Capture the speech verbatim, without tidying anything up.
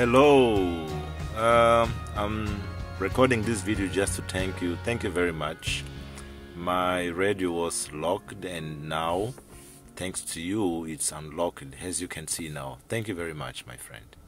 Hello, um, I'm recording this video just to thank you. Thank you very much. My radio was locked and now, thanks to you, it's unlocked, as you can see now. Thank you very much, my friend.